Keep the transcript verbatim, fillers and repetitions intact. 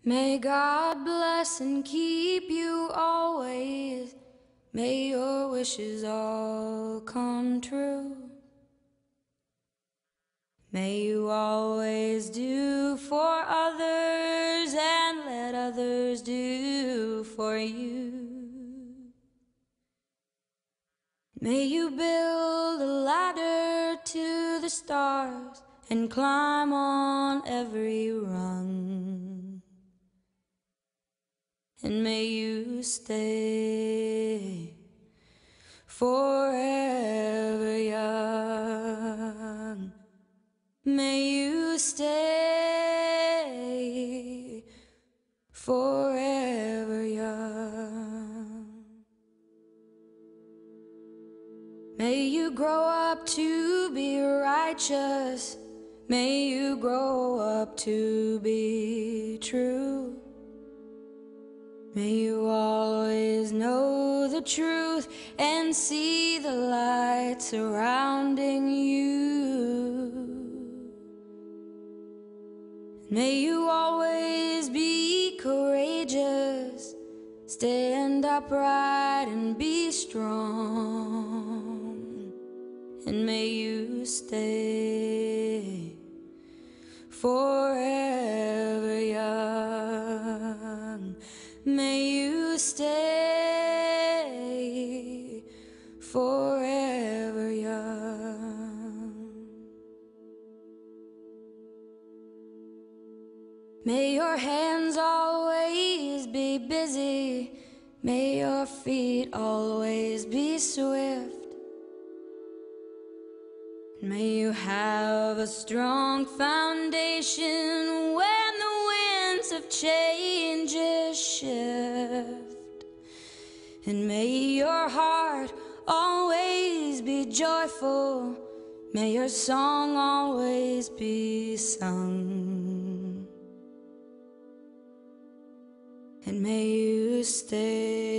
May God bless and keep you always. May your wishes all come true. May you always do for others and let others do for you. May you build a ladder to the stars and climb on every rung. And may you stay forever young. May you stay forever young. May you grow up to be righteous. May you grow up to be true. May you always know the truth and see the light surrounding you. May you always be courageous, stand upright and be strong. And may you stay forever young. May you stay forever young. May your hands always be busy. May your feet always be swift. May you have a strong foundation when the winds of change shift. And may your heart always be joyful. May your song always be sung. And may you stay